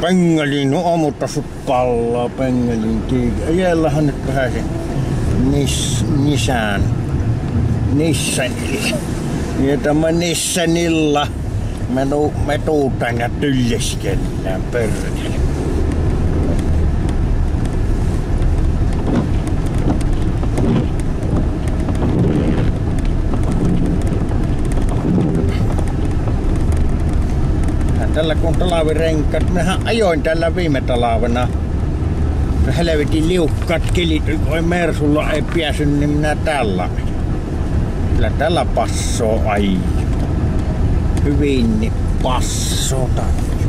Pengelin, no ammutta sut pallaa, pengelin tiikä. Ajellahan nyt vähän se Nissanilla. Ja tämä Nissanilla me tuutaan ja tylleskellään perkele. Tällä kun talvirenkaat, minähän ajoin tällä viime talvena. Helvetin liukkaat kelit, kun Mersulla ei päässyt, niin minä tällä. Kyllä tällä passoo ai. Hyvin niin passotan.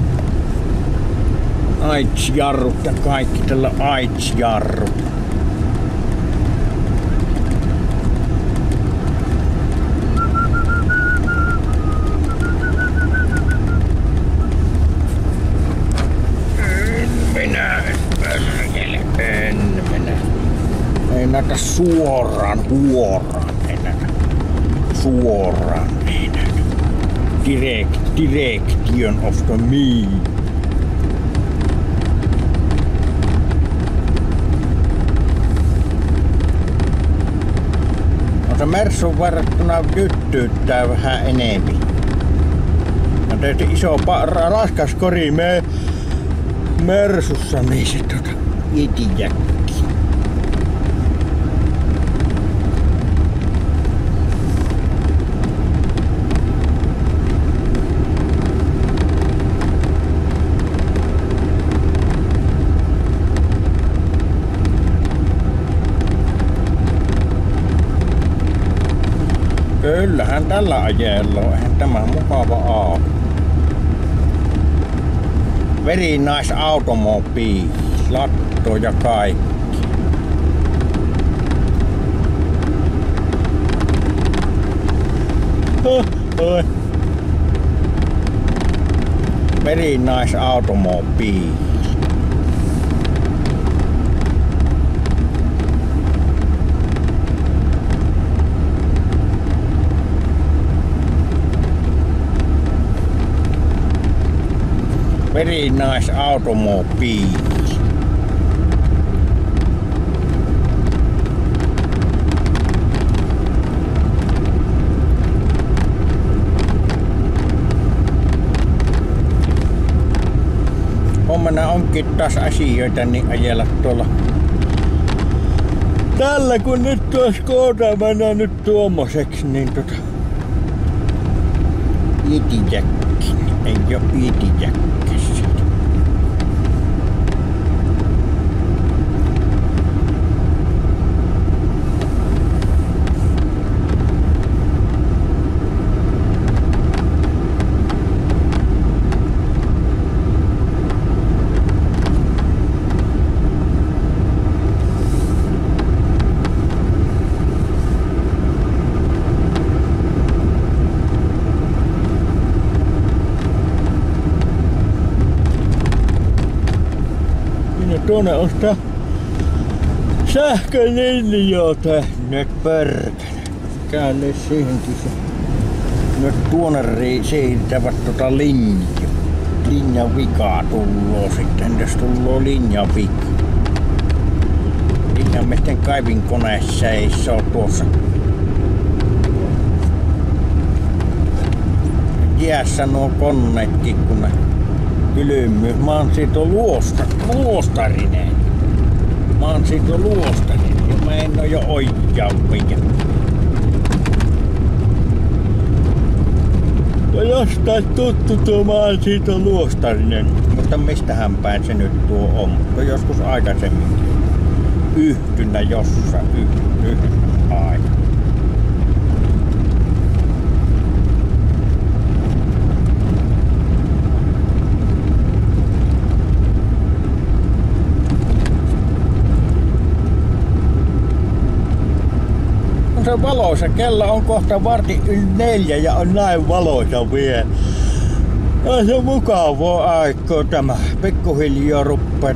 Aitsjarrut ja kaikki tällä aitsjarrut. Ei näitä suoraan, ei näitä suoraan, ei näitä. Direction of the me. No se Mersun verrattuna tyttyyttää vähän enemmän. No tietysti iso raskas kori Mersussa, niin se itijäkki. Kyllähän tällä ajella on, eihän tämä mukava auto. Very nice automobile, latto ja kaikki. Very nice automobile. Very nice automobile. Huomenna onkin taas asioita niin ajella tuolla. Tällä kun nyt tuossa Skoda mennä nyt tuommoiseksi, niin itijäkki. Ei oo itijäkki. Tuonne on sitä sähkölinjaa tehnyt perkele. Käänne siihenkin se. Nyt tuonne siirtävät linjaa. Linjan vikaa tulloo sitten, jos tulloo linjan vika. Linjamiesten kaivinkone seisoo tuossa jäässä nuo koneetkin, kun ne kylmyys. Mä oon siitä luostarinen. Mä oon siitä luostarinen ja mä en oo jo ojjaupia. Ja jostain tuttu tuo, mä oon siitä luostarinen. Mutta mistähän päin se nyt tuo on? Mutta joskus aikaisemmin yhtynä jossain aina. Se valoisa, kello on kohta 3:45 ja on näin valoisa vielä. On se mukavaa aikaa tämä. Pikkuhiljaa ruppee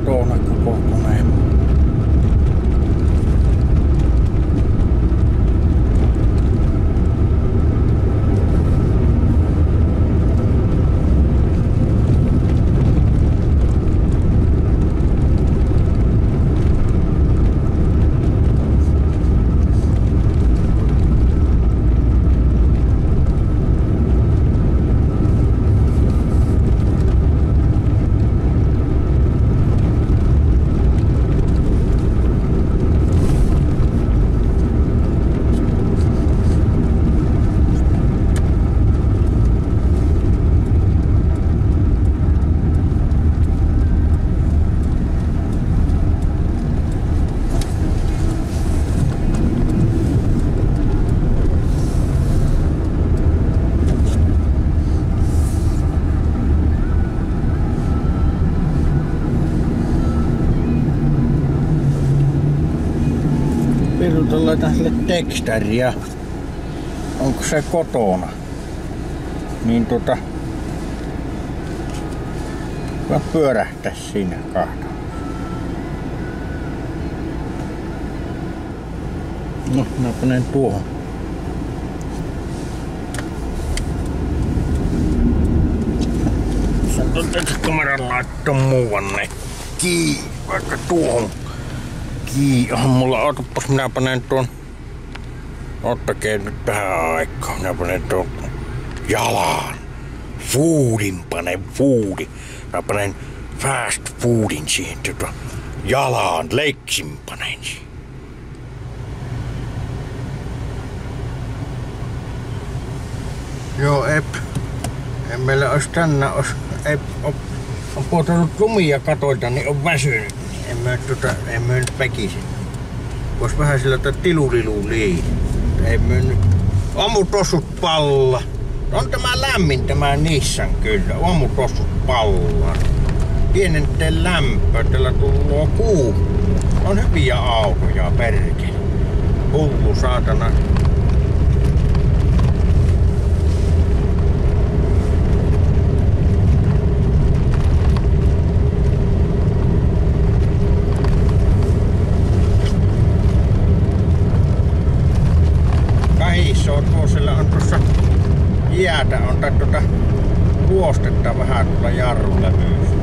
kotona koko koneen. Pirulta laitan sille tekstäriä. Onko se kotona? Niin mä pyörähtäis siinä kahta. No, mä panen tuohon. Saatan tätä kameran laittaa muuanne. Vaikka tuohon. Onhan mulla, ootoppas minä panen tuon. Ottakee nyt tähän aikaan. Minä panen tuon jalan. Foodin panen, foodi. Mä panen fast foodin siihen jalaan. Leiksin panen siihen. Joo, en meillä ois tänään on puotanut lumia katoilta, niin on väsynyt. En mä nyt väkisin. Vois vähän sillä tilulilu liin. Ei mä nyt. Aamutossut palla. On tämä lämmin tämä Nissan kyllä. Aamutossut palla. Pienentee lämpöä. Tällä tulloo kuu. On hyviä autoja perkele. Hullu saatana. Tuossa on tuossa jäätä on tai ruostetta vähän tuolla jarrulevyys.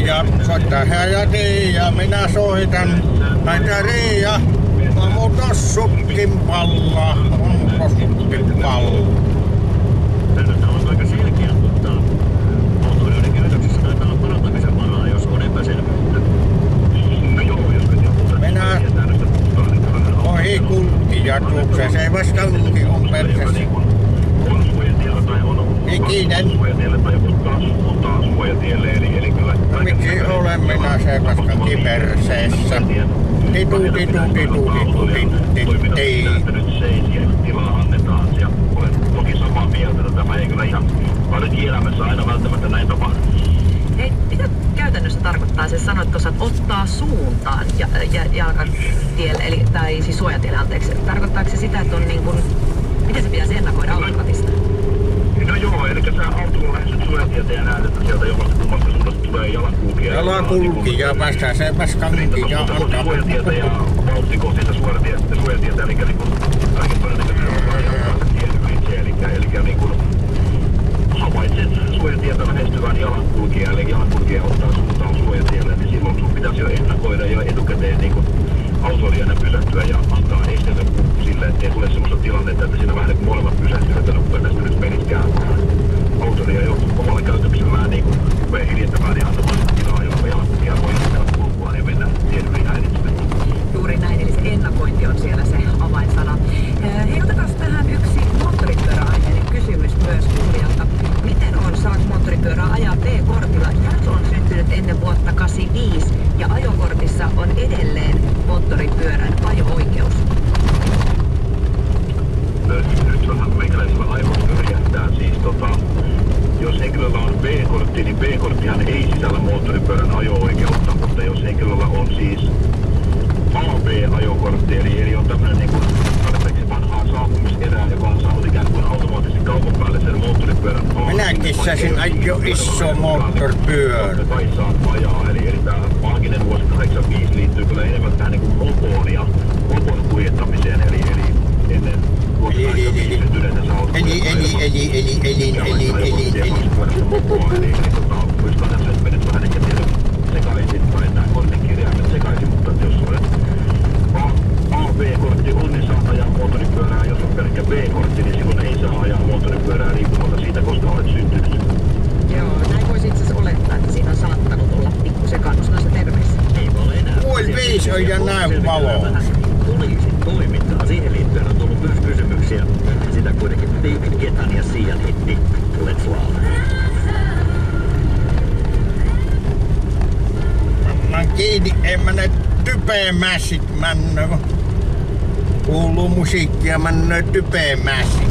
ja soittaa ja Riia, minä soitan näitä Riia. Aamu tossutkin pallaa, aamu tossutkin pallaa. Tämä on aika selkeä, mutta autoilijoidenkin yrityksissä taitaa olla parantamisen varaa, jos on epäselvyyttä. No joo, jos nyt joku minä ohi kulki ja tuokseen se vastaankin on persässä. on suojatiellä tai on Ikinen. suojatielle tai joku taas suojatielle, eli kyllä... Miksi olen minä se vastaankin perseessä? Titu. Nyt seisiä, tilaa annetaan. Ja olen toki samaa mieltä, että tämä ei kyllä ihan arkielämässä aina välttämättä näin tapahdu. Hei, mitä käytännössä tarkoittaa se, sanoitko sä, ottaa suuntaan jalkatielle, eli, tai siis suojatielle, anteeksi. Tarkoittaako se sitä, että on niin kuin, miten se pitäisi ennakoida automatista? No joo, eli sä autolla lähdet suojatietä ja näet, että sieltä jommasta kummasta suunnasta tulee jalankulkija. Jalankulkija päästään se vaskankin ja antaa. Suojatietä ja vauhti kohti sitä suojatietä, eli niin kuin kaiken todennäköisesti on jalan tien ylitse, eli niin kuin havaitset suojatietä lähestyvän jalankulkija, eli jalankulkija ottaa suuntaan suojatielle, niin silloin sun pitäisi jo ennakoida jo etukäteen niin kuin autoilijana pysähtyä ja antaa esteitä sille, ettei tule semmoista tilannetta, että siinä vähän niin kuin molemmat pysähtyvät ja rupeaa tästä nyt pelitkään. Autoilija jo omalla käytöksellään niin kuin rupeaa hiljentämään ja antamaan tilaa, jolloin jalankulkija voi jatkaa kulkuaan ja mennä tien yli häiritsemättä. Juuri näin, eli se ennakointi on siellä se avainsana. Hei, otetaan tähän yksi moottoripyöräaiheinen kysymys myös kuulijalta. Miten on, saako moottoripyörää ajaa B-kortilla, jos on syntynyt ennen vuotta 85 ja ajokortissa on edelleen moottoripyörän ajo-oikeus? Nyt vähän meikäläisellä aivot yrjähtää siis jos henkilöllä on B-kortti, niin B-korttihan ei sisällä moottoripyörän ajo-oikeutta, mutta jos henkilöllä on siis AB-ajokortti, eli on tämmöinen niin kuin tarpeeksi vanhaa saapumiserää, joka on saanut ikään kuin automaattisesti kaupan päälle sen moottoripyörän. Minäkin saisin ajo iso moottoripyörä. Kai saat ajaa, eli tämä maaginen vuosi 85 liittyy kyllä enemmän tähän niin kuin mopoon ja mopon kuljettamiseen, eli ennen vuosi 85 syntyneitä sä oot voisiko tässä nyt menet vähän ehkä tiedä sekaisin, tai nämä korttikirjaimet sekaisin, mutta jos olet A-B-kortti on, niin saat ajaa moottoripyörää. Jos on pelkkä B-kortti, niin silloin ei saa ajaa moottoripyörää riippumatta siitä, koska olet syntynyt. Joo, näin voisi itse asiassa olettaa, että siinä on saattanut olla pikku sekannus noissa terveissä. Ei ole enää. 5 on ja näin valo. Poliisin toimintaa. Siihen liittyen on tullut myös kysymyksiä. Sitä kuitenkin David Getan ja Sian hitti Let's Love. Annan kiinni, en mä ne typemässit männö. Kuuluu musiikkia, männö typemässit.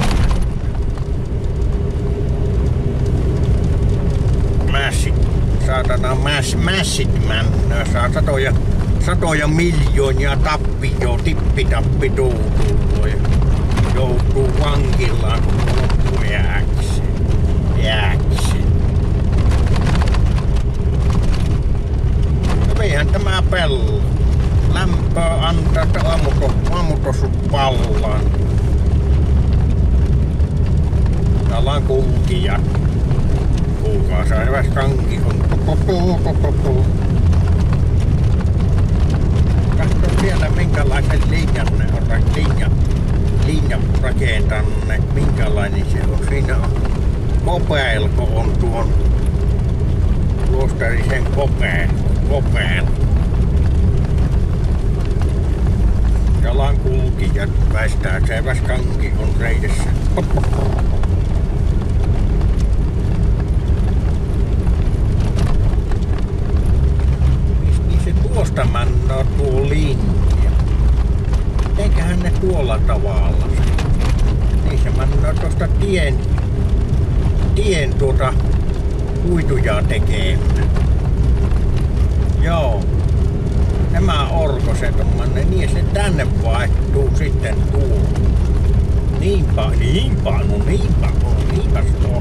Mässit, saatana mässit männö. Saa satoja miljoonia tappioon, tippitappi tuutuu. Joutuu vankilaan, kun loppuu jääksi. Veihän tämä pello. Lämpöä antaa, että aamutosut pallaan. Täällä on kulkija. Kuulkaa, saivas kanki on. Katso siellä minkälaisen linjan ne on linjan rakentaneet. Minkälainen se on. Siinä on kopeelko on tuon luostarisen kopeel. Jalankulkijat väistää, se kanki on reidessä. Niin se tuosta mannoo tuo linja. Eiköhän ne tuolla tavalla. Niin se mannoo tuosta tien kuituja tekemään. Joo. Tämä orko se tommonen, niin se tänne vaihtuu sitten tuo. Niinpäs on.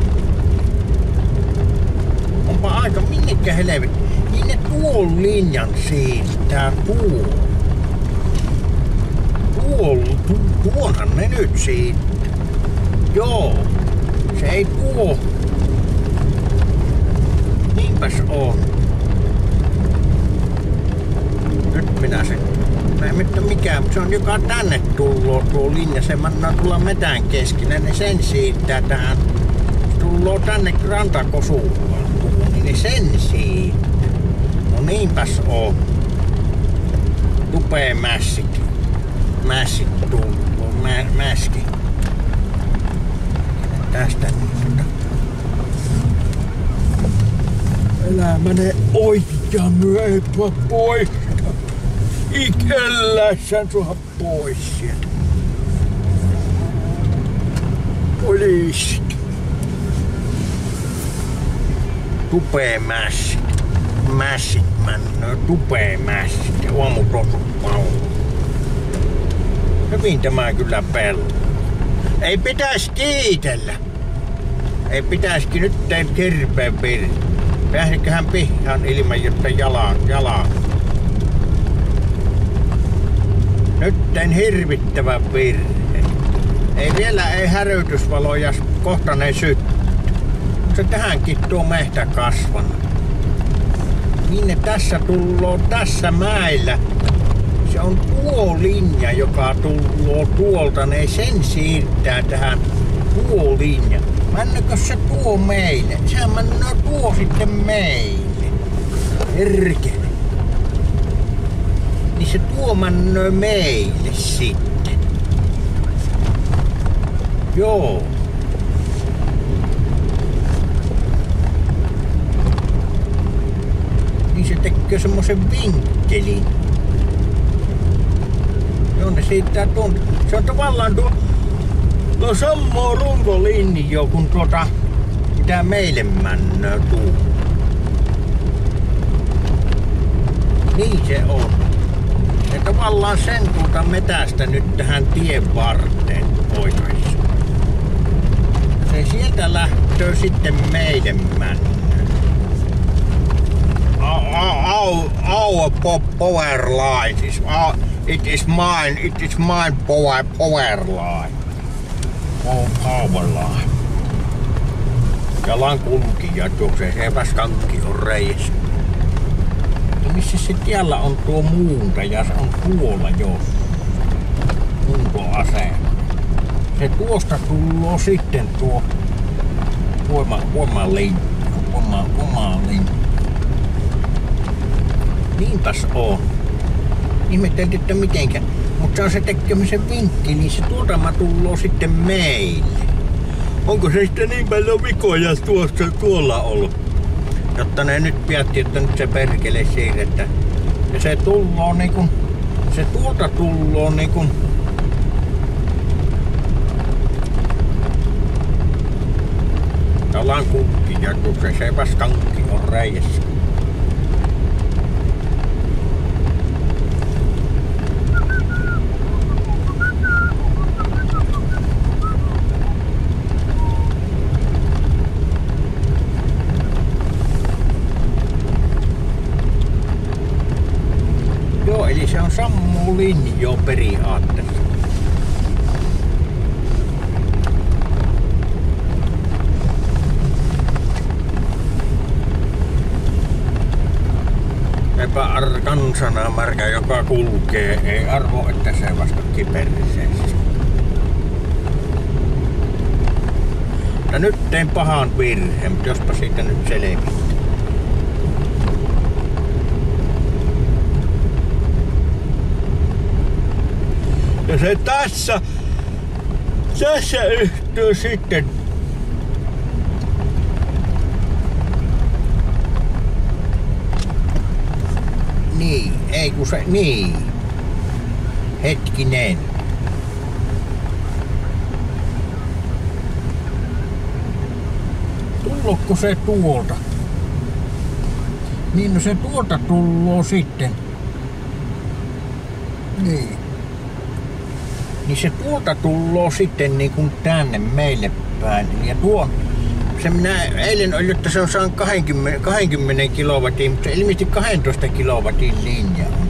Onpa aika minnekä helvetti. Niin ne tuon linjan siirtää tuonhan ne nyt siirtää. Joo. Se ei tuo. Niinpäs on. Nyt minä sen. Mä en mitään mikään, mutta se on joka tänne tulloo tuo linja. Se mannaa tulla metän keskellä, ne sen siirtää tähän. Se tulloo tänne rantakosuulla. Niin sen siirtää. No niinpäs oo. Tupee mässit. Mässit tulloo. Mäski. Tästä niin Älä mene oikea myöpä pois. Ikellässään sua pois sieltä. Poliisit. Tupee mässit. Mässit männöö. Tupee mässit. Ja aamutosut pauhu. Hyvin tämä kyllä pelaa. Ei pitäis kiitellä. Ei pitäisikin nyt tein kirpeen virhe. Pääsiköhän pihaan ilman, jotta jalan. Nyt tein hirvittävän virhe. Ei vielä ei härytysvaloja, kohta ne syttyy. Se tähänkin tuo mehtä kasvanut. Minne tässä tulloo tässä mäellä? Se on tuo linja, joka tulloo tuolta, ne sen siirtää tähän tuo linja. Männäkö se tuo meille? Sehän männää tuo sitten meille. Herkele. Niin se tuo männää meille sitten. Joo. Niin se tekee semmosen vinkkelin. Joo, ne siirtää tuon. Se on tavallaan tuo samaa runkolinjo kun mitä meille männöö tuu. Niin se on. Ja tavallaan sen metästä nyt tähän tien varteen oikaisi. Se sieltä lähtöö sitten meille männöö. Our power line is it is mine power line. Power line. Jalan kulkija tuokseen, se epäskankki on reijässä. Ja missä se tiellä on tuo muunta ja se on tuolla jo. Muuntoasema. Se tuosta tulloo sitten tuo voimalinja. Niinpäs on. Ihmetteltiin, että mitenkä. Mutta se tekemisen vinkki, niin se tuotama tulloo sitten meille. Onko se sitten niin paljon vikoja tuolla ollut? Jotta ne nyt päätti, että nyt se perkele siirretään. Ja se tulloo niinkun, se tuolta tulloo niinkun. Jalan kulki ja kun se sepäskankki on reijässä. Eli se on sammu linjo periaatteessa. Kansana märkä, joka kulkee, ei arvo, että se vasta kiperseessä. Ja nyt tein pahan virheen, mutta jospa siitä nyt selvittää. Ja se tässä yhtyy sitten. Niin, ei kun se, niin. Hetkinen. Tullokko se tuolta? Niin, no se tuolta tulloo sitten. Niin. Niin se tuolta tulloo sitten niin kuin tänne meille päin. Ja tuo, se minä eilen oli, että se on saanut 20 kilowattia, mutta se ilmeisesti 12 kilowattin linja on.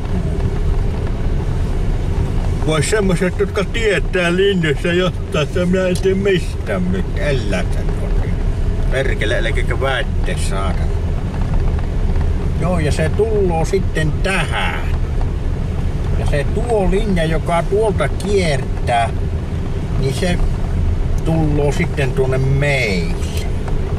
Vois semmoiset, jotka tietää linjassa jotain, minä en tiedä mistään nyt, ellätän otin. Perkele, älkääkä väitte saatana. Joo, ja se tulloo sitten tähän. Ja se tuo linja, joka tuolta kiertää, niin se tulloo sitten tuonne meille.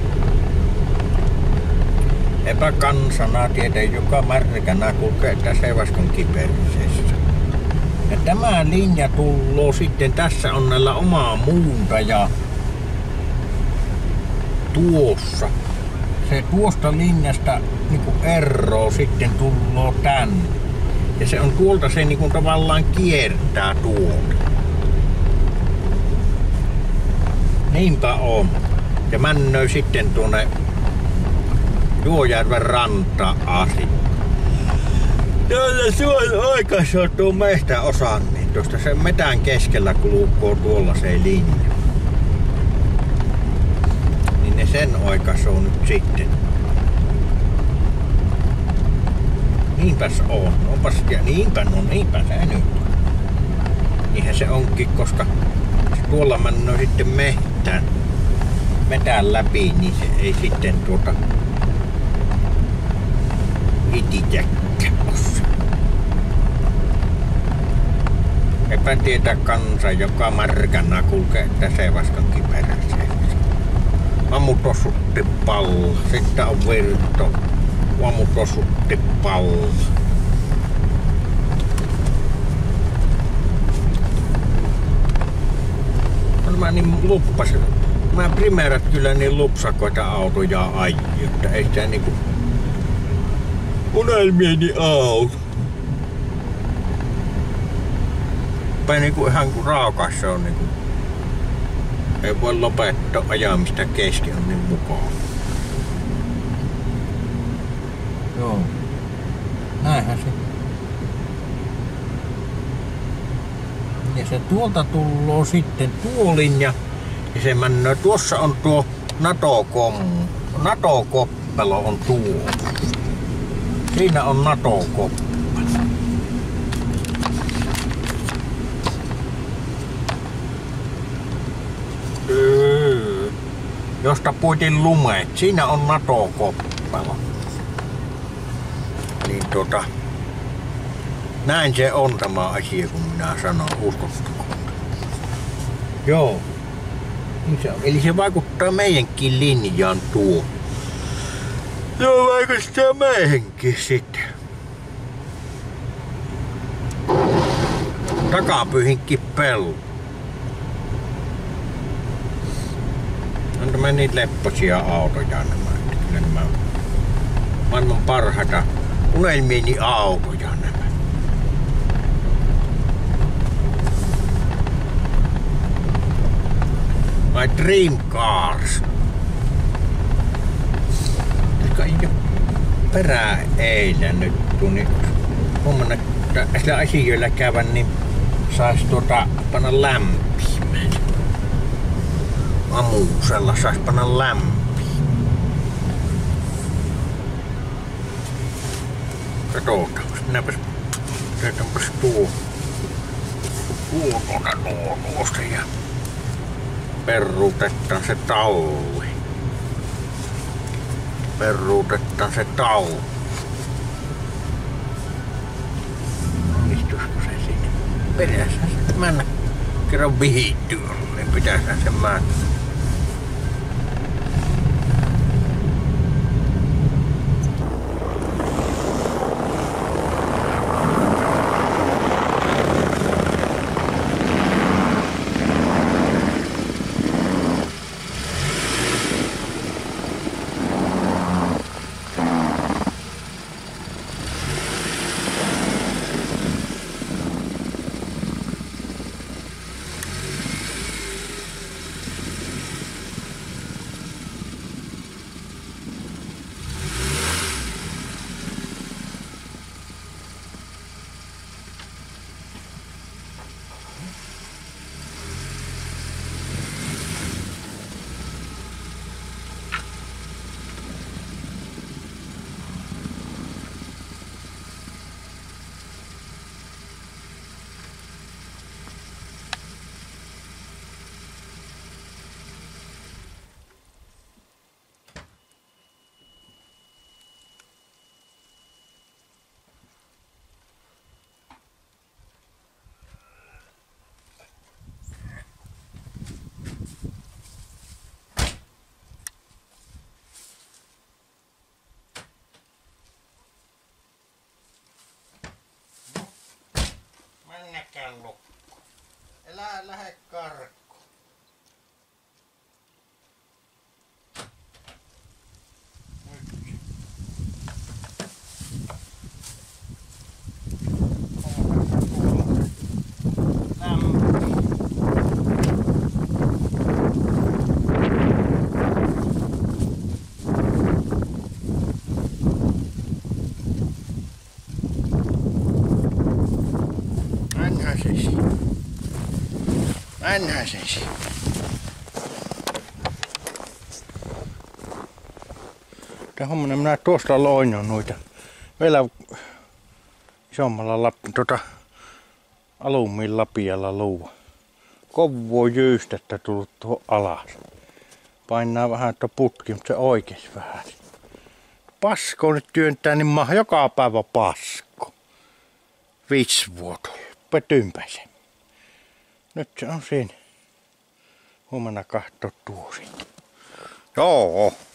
Epäkansana tietenkin, joka märkänä kulkee tässä Evaskon kiperseessä. Ja tämä linja tulloo sitten, tässä on näillä omaa muunta ja tuossa. Se tuosta linjasta niinku eroo sitten tulloo tänne. Ja se on tuolta se niinku tavallaan kiertää tuolta. Niinpä on. Ja männöi sitten tuonne Juojärven rantaan asti. Tuolla oikeassa on tuo metsäosa, niin tuosta sen metän keskellä kulkoo tuolla se linja. Niin ne sen oikaisuu nyt sitten. Niinpäs on. Onpas ja niinpä se nyt. Niinhän se onkin, koska tuolla mennään sitten metän läpi, niin se ei sitten ititäkkä ossa. Epätietä kansa, joka märkänä kulkee tässä Evaskankin perässä. Ammut osutti pallo, sitten on virto. Ammut osutti pallo. Mä niin luppasin. Mä primeerat kyllä niin lupsakoita autoja ajan, että ei sitä niinku unelmieni auto. Tai niinku ihan kuin raakas se on niinku. Ei voi lopettaa ajamista kesken, on niin mukaan. Joo. Näinhän se. Ja se tuolta tulloo sitten tuo linja. Ja se mennään. Tuossa on tuo NATO-koppelo on tuo. Siinä on NATO-koppelo. Josta puitin lumeet. Siinä on NATO-koppelo. Niin näin se on tämä asia, kun minä sanon, uskottako. Joo. Niin se on. Eli se vaikuttaa meidänkin linjaan tuo. Joo, vaikuttaa meihinkin sitten. Takapyhinkin pello. On tämä niin lepposia autoja nämä. Kyllä nämä maailman parhaita unelmieni autoja nämä. My dream cars. Jo perää eilen nyt niin huomenna sillä asioilla käyvän, niin sais panna lämpimään. Amusella sais panna lämpimään. Katsotaan, näytänpäs tuo tuosta ja peruutetaan se talli. Peruutetaan se talli. Onnistuisiko se sinne? Perässä se mennä kerran vihittyä, niin pitäisihän se mennä. mikään lukko. Älä lähde karkuun. Mennään siis. Tää homma, minä tuosta loin noita. Vielä isommalla alumiin lapialla luuva. Kovaa jyystettä tullut tuohon alas. Painaa vähän tuo putki, mutta se oikees vähän. Pasko nyt työntää, niin joka päivä pasko. 5 vuotta. Petympäisen. Nyt se on siinä. Huomenna kahtoo tuo sitten. Joo.